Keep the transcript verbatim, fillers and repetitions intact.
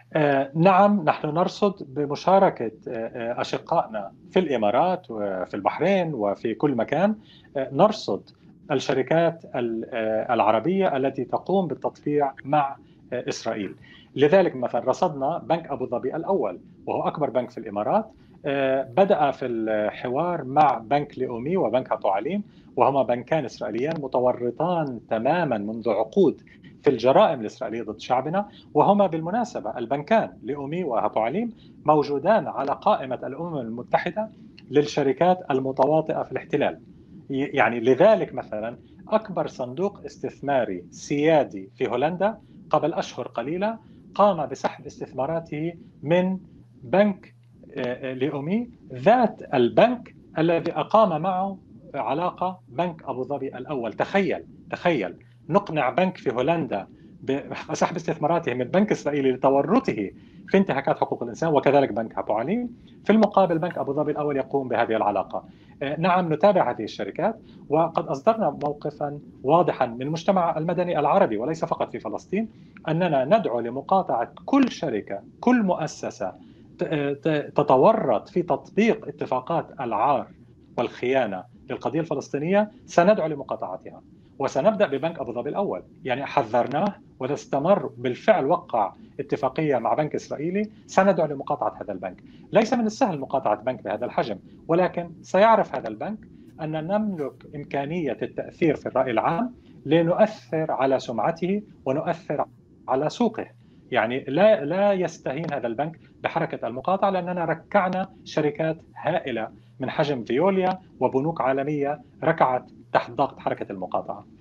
آه، نعم، نحن نرصد بمشاركة آه، أشقائنا في الإمارات وفي البحرين وفي كل مكان. آه، نرصد الشركات ال- آه، العربية التي تقوم بالتطبيع مع آه، إسرائيل. لذلك مثلا رصدنا بنك أبو ظبي الأول، وهو أكبر بنك في الإمارات. آه، بدأ في الحوار مع بنك ليومي وبنك هاتو عليم، وهما بنكان إسرائيليان متورطان تماما منذ عقود في الجرائم الإسرائيلية ضد شعبنا. وهما بالمناسبة البنكان لأومي وهابو عليم موجودان على قائمة الأمم المتحدة للشركات المتواطئة في الاحتلال. يعني لذلك مثلا أكبر صندوق استثماري سيادي في هولندا قبل أشهر قليلة قام بسحب استثماراته من بنك لأومي، ذات البنك الذي أقام معه علاقة بنك أبو ظبي الأول. تخيل تخيل نقنع بنك في هولندا بسحب استثماراته من بنك إسرائيلي لتورطه في انتهاكات حقوق الإنسان، وكذلك بنك أبو علي. في المقابل بنك أبو ظبي الأول يقوم بهذه العلاقة. نعم، نتابع هذه الشركات، وقد أصدرنا موقفا واضحا من المجتمع المدني العربي وليس فقط في فلسطين، أننا ندعو لمقاطعة كل شركة، كل مؤسسة تتورط في تطبيق اتفاقات العار والخيانة للقضية الفلسطينية. سندعو لمقاطعتها، وسنبدأ ببنك أبو ظبي الأول. يعني حذرناه وإذا استمر بالفعل وقع اتفاقية مع بنك إسرائيلي سندعو لمقاطعة هذا البنك. ليس من السهل مقاطعة بنك بهذا الحجم، ولكن سيعرف هذا البنك أن نملك إمكانية التأثير في الرأي العام لنؤثر على سمعته ونؤثر على سوقه. يعني لا لا يستهين هذا البنك بحركة المقاطعة، لأننا ركعنا شركات هائلة من حجم فيوليا وبنوك عالمية ركعت تحت ضغط حركة المقاطعة.